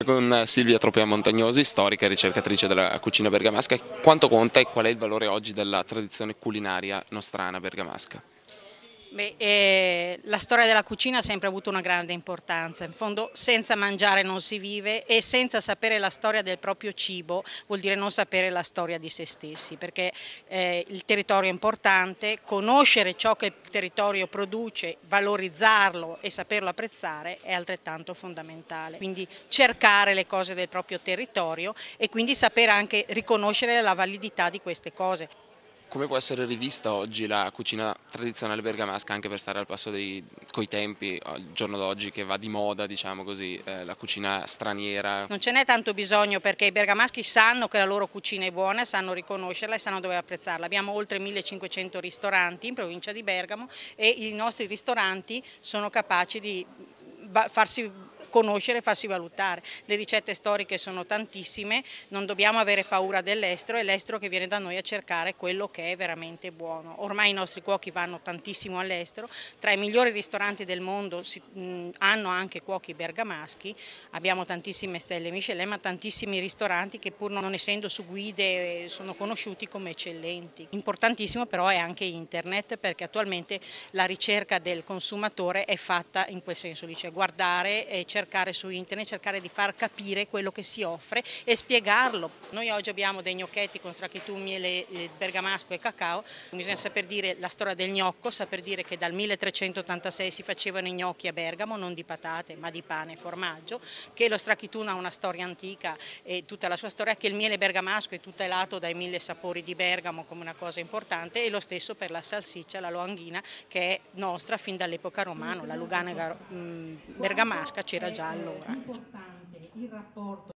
Con Silvia Tropea Montagnosi, storica e ricercatrice della cucina bergamasca, quanto conta e qual è il valore oggi della tradizione culinaria nostrana bergamasca? La storia della cucina ha sempre avuto una grande importanza. In fondo, senza mangiare non si vive e senza sapere la storia del proprio cibo vuol dire non sapere la storia di se stessi, perché il territorio è importante, conoscere ciò che il territorio produce, valorizzarlo e saperlo apprezzare è altrettanto fondamentale. Quindi cercare le cose del proprio territorio e quindi sapere anche riconoscere la validità di queste cose. Come può essere rivista oggi la cucina tradizionale bergamasca anche per stare al passo coi tempi, al giorno d'oggi che va di moda, diciamo così, la cucina straniera? Non ce n'è tanto bisogno perché i bergamaschi sanno che la loro cucina è buona, sanno riconoscerla e sanno dove apprezzarla. Abbiamo oltre 1500 ristoranti in provincia di Bergamo e i nostri ristoranti sono capaci di farsi conoscere e farsi valutare. Le ricette storiche sono tantissime, non dobbiamo avere paura dell'estero, è l'estero che viene da noi a cercare quello che è veramente buono. Ormai i nostri cuochi vanno tantissimo all'estero, tra i migliori ristoranti del mondo hanno anche cuochi bergamaschi, abbiamo tantissime stelle Michelin, ma tantissimi ristoranti che pur non essendo su guide sono conosciuti come eccellenti. Importantissimo però è anche internet, perché attualmente la ricerca del consumatore è fatta in quel senso, cioè guardare e cercare su internet, cercare di far capire quello che si offre e spiegarlo. Noi oggi abbiamo dei gnocchetti con stracchitù, miele bergamasco e cacao, bisogna saper dire la storia del gnocco, saper dire che dal 1386 si facevano i gnocchi a Bergamo, non di patate ma di pane e formaggio, che lo stracchitun ha una storia antica e tutta la sua storia, che il miele bergamasco è tutelato dai 1000 sapori di Bergamo come una cosa importante, e lo stesso per la salsiccia, la loanghina, che è nostra fin dall'epoca romana, la Lugana bergamasca c'era già allora.